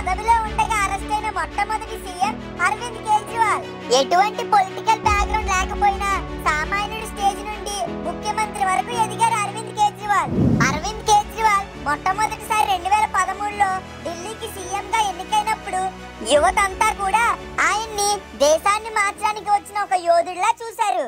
పదవిలో ఉండగా అరెస్ట్ అయిన మొట్టమొదటి సీఎం అరవింద్ కేజ్రీవాల్. ఎటువంటి పొలిటికల్ బ్యాక్గ్రౌండ్ లేకపోయినా సామాన్యుడి స్టేజ్ నుండి ముఖ్యమంత్రి వరకు ఎదిగారు అరవింద్ కేజ్రీవాల్. అరవింద్ కేజ్రీవాల్ మొట్టమొదటిసారి 2013లో ఢిల్లీకి సీఎం గా ఎన్నికైనప్పుడు యువతంతా కూడా ఆయన్ని దేశాన్ని మార్చడానికి వచ్చిన ఒక యోధుడిలా చూశారు.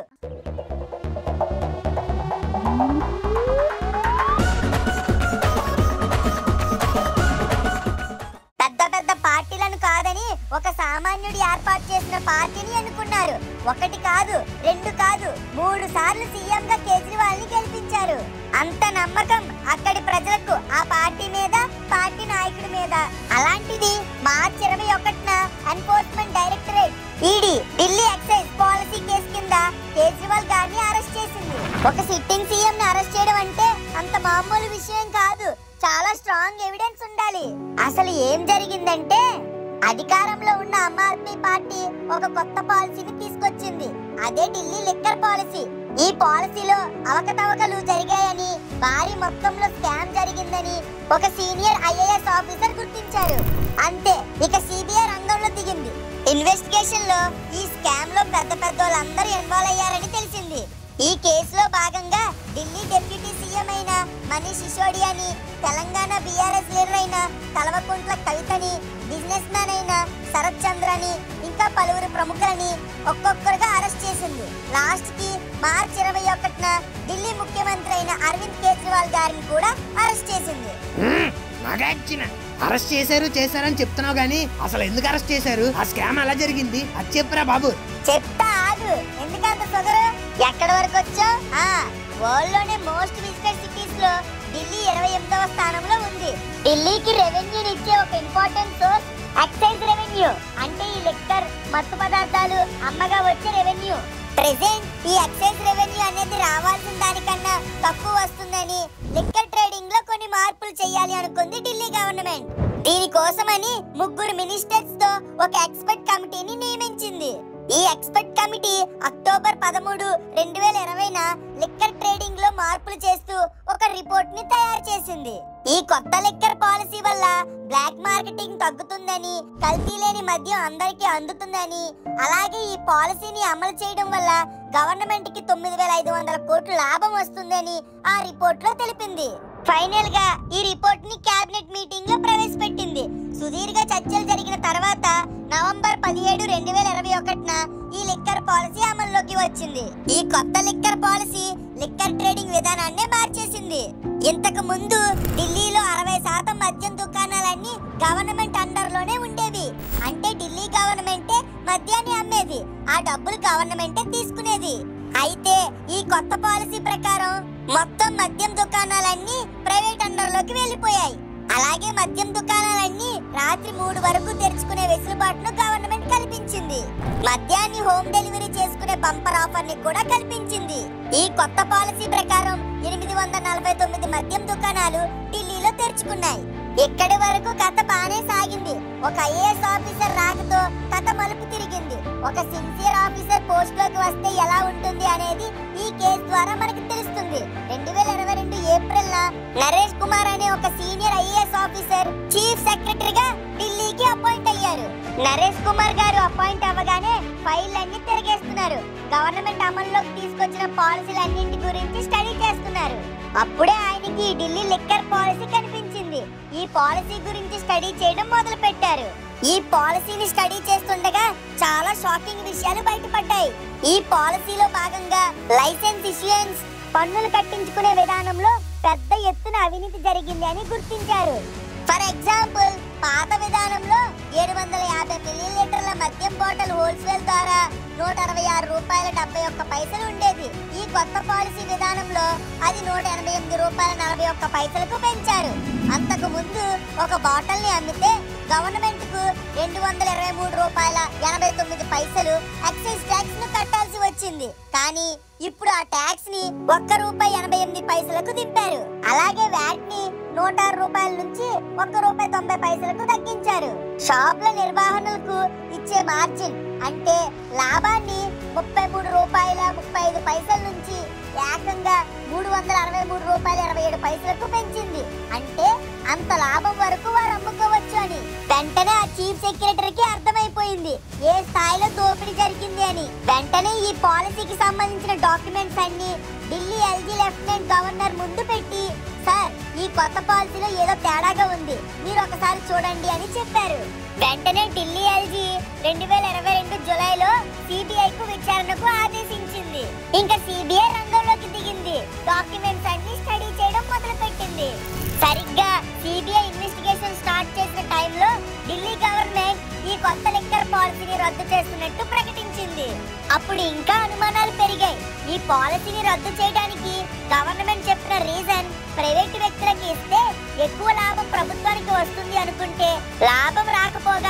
పెద్ద పార్టీలను కాదని ఒక సామాన్యుడు ఏర్పాటు చేసిన పార్టీని ఎన్నుకున్నారు. ఒకటి కాదు, రెండు కాదు, 3 సార్లు సీఎం గా కేజ్రీవాల్ ని గెలిపించారు. అంత నమ్మకం అక్కడి ప్రజలకు ఆ పార్టీ మీద, పార్టీ నాయకుడి మీద. అలాంటిది మార్చి 21న enforcement directorate ED Delhi excise policy case కింద కేజ్రీవాల్ గారిని అరెస్ట్ చేసింది. ఒక సిట్టింగ్ సీఎం ని అరెస్ట్ చేయడం అంటే అంత మామూలు విషయం కాదు. చాలా స్ట్రాంగ్ ఎవిడెన్స్ ఉండాలి. అసలు ఏం జరిగిందంటే, అధికారంలో ఉన్న ఆమ్ ఆద్మీ పార్టీ ఒక కొత్త పాలసీని తీసుకొచ్చింది. అదే ఢిల్లీ లిక్కర్ పాలసీ. ఈ పాలసీలో అవకతవకలు జరిగాయని, భారీ మొత్తంలో స్కామ్ జరిగిందని ఒక సీనియర్ ఐఏఎస్ ఆఫీసర్ గుర్తించారు. అంతే, ఇక సిబిఐ రంగంలో దిగింది. ఇన్వెస్టిగేషన్ లో ఈ స్కామ్ లో పెద్దోళ్ళందరూ ఇన్వాల్వ్ అయ్యారని తెలిసింది. ఈ కేసులో భాగంగా ఢిల్లీ డిప్యూటీ సీఎం అయిన మనీష్ సిసోడియాని, తెలంగాణ బీఆర్ఎస్ లీడర్ అయిన కల్వకుంట్ల కవితని, బిజినెస్ మ్యాన్ అయిన శరత్ చంద్రని, ఇంకా పలువురు ప్రముఖులని ఒక్కొక్కరుగా అరెస్ట్ చేసింది. లాస్ట్ కి మార్చి 21న ఢిల్లీ ముఖ్యమంత్రి అయిన అరవింద్ కేజ్రీవాల్ గారిని కూడా అరెస్ట్ చేసింది. అరెస్ట్ చేశారని చెప్తున్నావు గానీ అసలు ఎందుకు అరెస్ట్ చేశారు? ఆ స్కామ్ ఎలా జరిగింది అది చెప్పురా బాబు. చెప్తా ఆగు, ఎందుకంత సొగరు? ఎక్కడి వరకు వచ్చా? వరల్డ్ లోనే మోస్ట్ విజిటెడ్ సిటీస్ లో ఢిల్లీ 28వ స్థానంలో ఉంది. ఢిల్లీకి రెవెన్యూని ఇచ్చే ఒక ఇంపార్టెంట్ సోర్స్ ఎక్సైజ్ రెవెన్యూ. అంటే ఈ లిక్కర్, మత్తు పదార్థాలు అమ్మగా వచ్చే రెవెన్యూ. ప్రెసెంట్ ఈ ఎక్సైజ్ రెవెన్యూ అనేది రావాల్సిన దానికన్నా తక్కువ వస్తుందని లిక్కర్ ట్రేడింగ్ లో కొన్ని మార్పులు చేయాలి అనుకుంది ఢిల్లీ గవర్నమెంట్. దీనికోసమని 3 మినిస్టర్స్ తో ఒక ఎక్స్పర్ట్ కమిటీని నియమించింది. ఈ ఎక్స్పర్ట్ కమిటీ అక్టోబర్ 13, 2020న లిక్కర్ ట్రేడింగ్ లో మార్పులు చేస్తూ ఒక రిపోర్ట్ ని తయారు చేసింది. ఈ కొత్త లిక్కర్ పాలసీ వల్ల బ్లాక్ మార్కెటింగ్ తగ్గుతుందని, కల్తీ లేని మద్యం అందరికీ అందుతుందని, అలాగే ఈ పాలసీని అమలు చేయడం వల్ల గవర్నమెంట్ కి 9,500 కోట్ల లాభం వస్తుందని ఆ రిపోర్ట్ లో తెలిపింది. ఫైనల్ గా ఈ రిపోర్ట్ ని కేబినెట్ మీటింగ్ లో ప్రవేశపెట్టింది. సుదీర్ఘ చర్చలు జరిగిన తర్వాత నవంబర్ 17, 2021న ఈ లిక్కర్ పాలసీ అమల్లోకి వచ్చింది. ఈ కొత్త లిక్కర్ పాలసీ లిక్కర్ ట్రేడింగ్ విధానాన్ని మార్చేసింది. ఇంతకు ముందు ఢిల్లీలో 60% మద్యం దుకాణాలన్నీ గవర్నమెంట్ అండర్ లోనే ఉండేవి. అంటే ఢిల్లీ గవర్నమెంటే మద్యాన్ని అమ్మేది, ఆ డబ్బులు గవర్నమెంటే తీసుకునేది. అయితే ఈ కొత్త పాలసీ ప్రకారం మొత్తం మద్యం దుకాణాలన్నీ ప్రైవేట్ అండర్ లోకి వెళ్ళిపోయాయి. అలాగే మద్యం దుకాణాలన్నీ రాత్రి 3 వరకు తెరుచుకునే వెసులుబాటును గవర్నమెంట్ కల్పించింది. మద్యాన్ని హోమ్ డెలివరీ చేసుకునే బంపర్ ఆఫర్ ని కూడా కల్పించింది. ఈ కొత్త పాలసీ ప్రకారం 849 మద్యం దుకాణాలు ఢిల్లీలో తెరుచుకున్నాయి. ఇక్కడి వరకు కథ బానే సాగింది. ఒక ఐఏఎస్ ఆఫీసర్ రాకతో కథ మలుపు తిరిగింది. ఒక సిన్సియర్ ఆఫీసర్ పోస్ట్ లోకి వస్తే ఎలా ఉంటుంది అనేది ఈ కేసు ద్వారా మనకి తెలుస్తుంది. 2022 ఏప్రిల్ నరేష్ కుమార్ అనే ఒక సీనియర్ ఐఏఎస్ ఆఫీసర్ చీఫ్ సెక్రటరీగా ఢిల్లీకి అపాయింట్ అయ్యారు. నరేష్ కుమార్ గారు అపాయింట్ అవ్వగానే ఫైళ్ళన్నీ తిరిగేస్తున్నారు. గవర్నమెంట్ అమల్లోకి తీసుకొచ్చిన పాలసీలన్నింటి గురించి స్టడీ చేస్తున్నారు. అప్పుడే ఆయనకి ఢిల్లీ లిక్కర్ పాలసీ కనిపించింది. ఈ పాలసీ గురించి స్టడీ చేయడం మొదలు పెట్టారు. ఈ పాలసీని స్టడీ చేస్తుండగా చాలా షాకింగ్ విషయాలు బయటపడ్డాయి. ఈ పాలసీలో భాగంగా లైసెన్స్ ఇష్యూయన్స్, పన్నులు కట్టించుకునే విధానంలో పెద్ద ఎత్తున అవినీతి జరిగింది అని గుర్తించారు. ఫర్ ఎగ్జాంపుల్, పాత విధానంలో 750 మిల్లీలీటర్ల మద్యం బాటిల్ హోల్సేల్ ద్వారా ₹166.71 ఉండేది. ఈ కొత్త పాలసీ విధానంలో అది ₹188.41 పెంచారు. అంతకు ముందు ఒక బాటిల్ ని అమ్మితే గవర్నమెంట్ కు ₹223.89 ఎక్సైజ్ ట్యాక్స్ ను కట్టాల్సి వచ్చింది. కానీ ఇప్పుడు ఆ ట్యాక్స్ ని ₹1.88కు దింపారు. అలాగే వ్యాట్ ని ₹106 నుంచి ₹1.90కు తగ్గించారు. షాపుల నిర్వహణలకు ఇచ్చే మార్జిన్ అంటే లాభాన్ని ₹33.35 నుంచి ఏకంగా ₹363.27కు పెంచింది. అంటే అంత లాభం వరకు వారు అమ్ముకోవచ్చు అని. వెంటనే ఆ చీఫ్ సెక్రటరీకి అర్థమైపోయింది ఏ స్థాయిలో దోపిడీ జరిగింది అని. వెంటనే ఈ పాలసీకి సంబంధించిన డాక్యుమెంట్స్ అన్ని ఢిల్లీ ఎల్జీ లెఫ్టినెంట్ గవర్నర్ ముందు పెట్టి, సార్ ఈ కొత్త పాలసీలో ఏదో తేడాగా ఉంది, మీరు ఒకసారి చూడండి అని చెప్పారు. వెంటనే ఢిల్లీ ఎల్జీ 2022 జూలైలో సిబిఐకు విచారణకు ఆదేశించింది. ఇంకా సిబిఐ రంగంలోకి దిగింది. డాక్యుమెంట్స్ అన్ని స్టడీ చేయడం మొదలు పెట్టింది. సరిగ్గా సిబిఐ ఇన్వెస్టిగేషన్ స్టార్ట్ చేసిన టైంలో ఢిల్లీ గవర్నమెంట్ ఈ కొత్త లిక్కర్ పాలసీని రద్దు చేస్తున్నట్టు ప్రకటించింది. అప్పుడు ఇంకా అనుమానాలు పెరిగాయి. ఈ పాలసీని రద్దు చేయడానికి గవర్నమెంట్ చెప్పిన రీజన్ ప్రైవేట్ వ్యక్తులకు ఇస్తే ఎక్కువ లాభం ప్రభుత్వానికి వస్తుంది అనుకుంటే లాభం రాకపోగా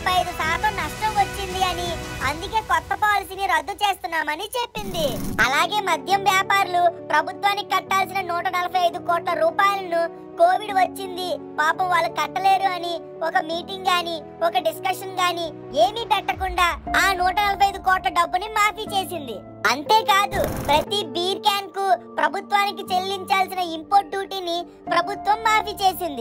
35% నష్టం వచ్చింది అని, అందుకే కొత్త పాలసీని రద్దు చేస్తున్నామని చెప్పింది. అలాగే మద్యం వ్యాపారులు ప్రభుత్వానికి కట్టాల్సిన 145 కోట్ల రూపాయలను కోవిడ్ వచ్చింది పాపం వాళ్ళు కట్టలేరు అని ఒక మీటింగ్ గాని ఒక డిస్కషన్ గాని ఏమీ పెట్టకుండా ఆ 145 కోట్ల డబ్బుని మాఫీ చేసింది. అంతేకాదు ప్రతి బీర్ క్యాన్ కు ప్రభుత్వానికి చెల్లించాల్సిన ఇంపోర్ట్ డ్యూటీని ప్రభుత్వం మాఫీ చేసింది.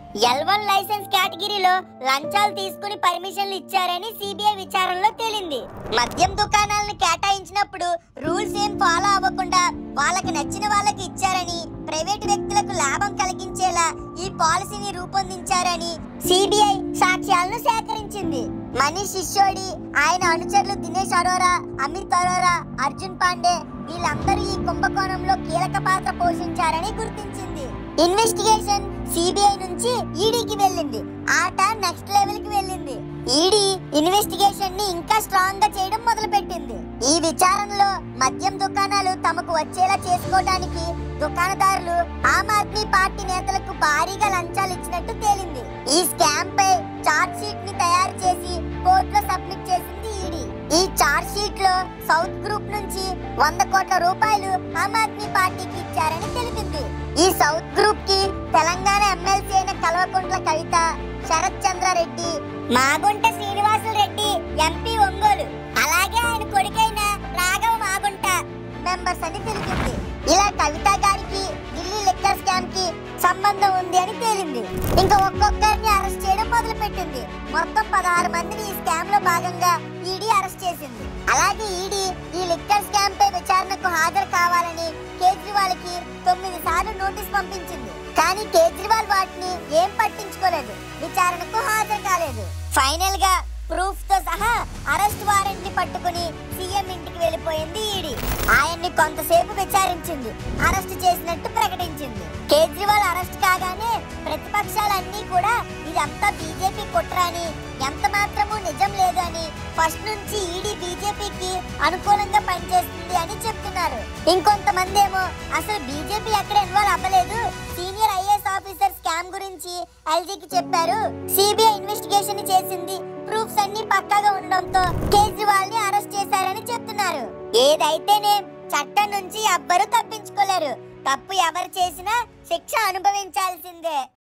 L1 లైసెన్స్ కేటగిరీలో లంచాలు తీసుకుని పర్మిషన్లు ఇచ్చారని సిబిఐ విచారణలో తేలింది. మద్యం దుకాణాలను కేటాయించినప్పుడు రూల్స్ ఏం ఫాలో అవ్వకుండా వాళ్ళకి నచ్చిన వాళ్ళకి ఇచ్చారని, ప్రైవేట్ వ్యక్తులకు లాభం కలిగించేలా ఈ పాలసీని రూపొందించారని సిబిఐ సాక్ష్యాలను సేకరించింది. మనీష్ సిసోడి, ఆయన అనుచరులు దినేష్ అరోరా, అమిత్ అరోరా, అర్జున్ పాండే వీళ్ళందరూ ఈ కుంభకోణంలో కీలక పాత్ర పోషించారని గుర్తించింది. ఇన్వెస్టిగేషన్ సిబిఐ నుంచి ఈడీకి వెళ్ళింది. ఆట నెక్స్ట్ లెవెల్ కి వెళ్ళింది. ఈడీ ఇన్వెస్టిగేషన్ ని ఇంకా స్ట్రాంగ్ గా చేయడం మొదలు పెట్టింది. ఈ విచారణలో మద్యం దుకాణాలు తమకు వచ్చేలా చేసుకోవడానికి దుకాణదారులు ఆమ్ ఆద్మీ పార్టీ నేతలకు భారీగా లంచాలు ఇచ్చినట్టు తేలింది. ఈ స్కామ్ పై చార్జ్ షీట్ ని తయారు చేసి కోర్టులో సబ్మిట్ చేసింది ఈడీ. ఈ చార్జ్ షీట్ లో సౌత్ గ్రూప్ నుంచి 100 కోట్ల రూపాయలు ఆమ్ ఆద్మీ పార్టీకి ఇచ్చారని తెలిపింది. ఈ సౌత్ గ్రూప్ కి తెలంగాణ ఎమ్మెల్సీ అయిన కల్వకుంట్ల కవిత, శరత్ చంద్రారెడ్డి, మాగుంట శ్రీనివాసులు రెడ్డి ఎంపీ ఒంగోలు, అలాగే ఆయన కొడుకైన రాఘవ మాగుంట మెంబర్స్ అని తెలిపింది. ఇలా కవిత గారికి ఢిల్లీ లిక్కర్ స్కామ్ కి సంబంధం ఉంది అని తేలింది. ఇంకా ఒక్కొక్కరిని అరెస్ట్ చేయడం మొదలు పెట్టింది. మొత్తం 16 మందిని ఈ స్కామ్ లో భాగంగా ఈడీ అరెస్ట్ చేసింది. అలాగే ఈడీ ఈ లిక్కర్ స్కామ్ పై విచారణకు హాజరు కావాలని కేజ్రీవాల్ కి 9 సార్లు నోటీస్ పంపించింది. కానీ కేజ్రీవాల్ వాటిని ఏం పట్టించుకోలేదు, విచారణకు హాజరు కాలేదు. ఫైనల్ గా ప్రూఫ్ తో సహా అరెస్ట్ వారెంట్ ని పట్టుకుని సీఎం ఇంటికి వెళ్ళిపోయింది ఈడీ. ఆయన్ని కొంతసేపు విచారించింది, అరెస్ట్ చేసినట్టు ప్రకటించింది. కేజ్రీవాల్ అరెస్ట్ కాగానే ప్రతిపక్షాలన్నీ కూడా ఇదంతా బీజేపీ కుట్ర అని, ఎంత మాత్రమూ నిజం లేదు అని, ఫస్ట్ నుంచి ఈడీ బీజేపీకి అనుకూలంగా పనిచేస్తుంది అని చెప్తున్నారు. ఇంకొంతమంది ఏమో అసలు బీజేపీ ఎక్కడ ఇన్వాల్వ్ అవ్వలేదు, సీనియర్ ఐఏఎస్ ఆఫీసర్ స్కామ్ గురించి ఎల్జీకి చెప్పారు, సిబిఐ ఇన్వెస్టిగేషన్ చేసింది, ప్రూఫ్స్ అన్ని పక్కాగా ఉండడంతో కేజ్రీవాల్ ని అరెస్ట్ చేశారని చెప్తున్నారు. ఏదైతేనే చట్టం నుంచి ఎవ్వరూ తప్పించుకోలేరు. తప్పు ఎవరు చేసినా శిక్ష అనుభవించాల్సిందే.